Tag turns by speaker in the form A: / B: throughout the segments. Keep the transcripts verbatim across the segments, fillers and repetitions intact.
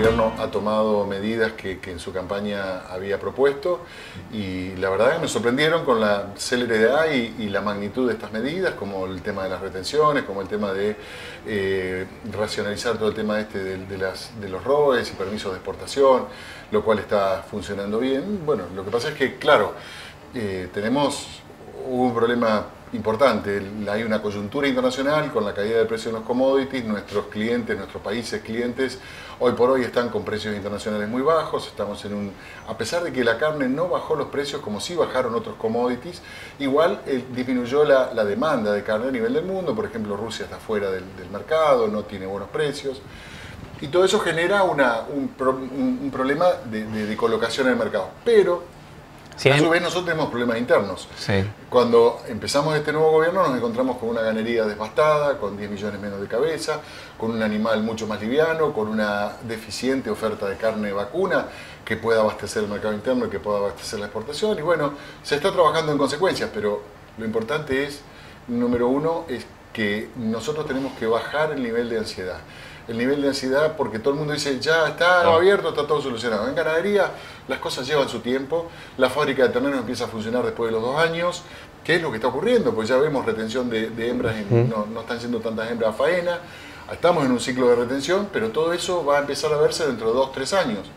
A: gobierno ha tomado medidas que, que en su campaña había propuesto y la verdad que me sorprendieron con la celeridad y, y la magnitud de estas medidas, como el tema de las retenciones, como el tema de eh, racionalizar todo el tema este de, de, las, de los R O E S y permisos de exportación, lo cual está funcionando bien. Bueno, lo que pasa es que, claro, eh, tenemos un problema importante. Hay una coyuntura internacional con la caída del precio de los commodities. Nuestros clientes, nuestros países clientes, hoy por hoy están con precios internacionales muy bajos. Estamos en un, a pesar de que la carne no bajó los precios como sí bajaron otros commodities, igual eh, disminuyó la, la demanda de carne a nivel del mundo. Por ejemplo, Rusia está fuera del, del mercado, no tiene buenos precios. Y todo eso genera una, un, pro, un, un problema de, de, de colocación en el mercado. Pero
B: Sí,
A: a su vez nosotros tenemos problemas internos.
B: Sí.
A: Cuando empezamos este nuevo gobierno nos encontramos con una ganadería devastada, con diez millones menos de cabeza, con un animal mucho más liviano, con una deficiente oferta de carne vacuna que pueda abastecer el mercado interno y que pueda abastecer la exportación. Y bueno, se está trabajando en consecuencias, pero lo importante es, número uno, es que nosotros tenemos que bajar el nivel de ansiedad. El nivel de ansiedad, porque todo el mundo dice, ya está no. abierto, está todo solucionado. En ganadería las cosas llevan su tiempo, la fábrica de terneros empieza a funcionar después de los dos años. ¿Qué es lo que está ocurriendo? Pues ya vemos retención de, de hembras, en, no, no están siendo tantas hembras a faena, estamos en un ciclo de retención, pero todo eso va a empezar a verse dentro de dos, tres años.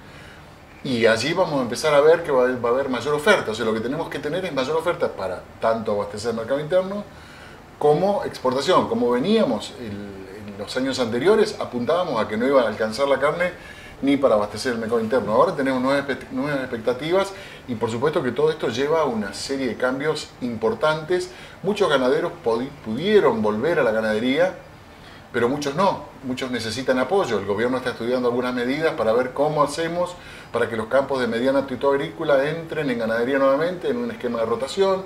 A: Y allí vamos a empezar a ver que va a, va a haber mayor oferta. O sea, lo que tenemos que tener es mayor oferta para tanto abastecer el mercado interno como exportación. Como veníamos el, en los años anteriores, apuntábamos a que no iba a alcanzar la carne ni para abastecer el mercado interno. Ahora tenemos nuevas, nuevas expectativas y por supuesto que todo esto lleva a una serie de cambios importantes. Muchos ganaderos pudieron volver a la ganadería, pero muchos no. Muchos necesitan apoyo. El gobierno está estudiando algunas medidas para ver cómo hacemos para que los campos de mediana aptitud agrícola entren en ganadería nuevamente, en un esquema de rotación.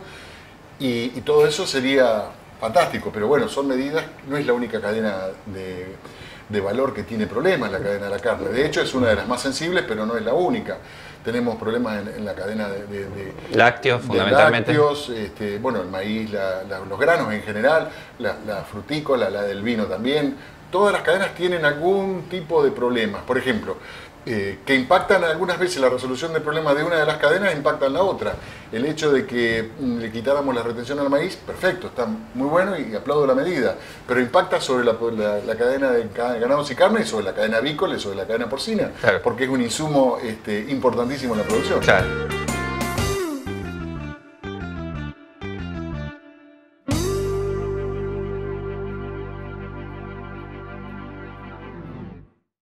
A: Y, y todo eso sería fantástico, pero bueno, son medidas, no es la única cadena de, de valor que tiene problemas, la cadena de la carne. De hecho, es una de las más sensibles, pero no es la única. Tenemos problemas en, en la cadena de, de, de
B: lácteos,
A: de
B: fundamentalmente.
A: Lácteos, este, bueno, el maíz, la, la, los granos en general, la, la frutícola, la del vino también. Todas las cadenas tienen algún tipo de problemas. Por ejemplo, Eh, que impactan algunas veces la resolución del problema de una de las cadenas, impactan la otra. El hecho de que mm, le quitáramos la retención al maíz, perfecto, está muy bueno y aplaudo la medida, pero impacta sobre la, la, la cadena de ganados y carne, sobre la cadena avícola y sobre la cadena porcina,
B: claro.
A: porque es un insumo este, importantísimo en la producción.
B: Claro.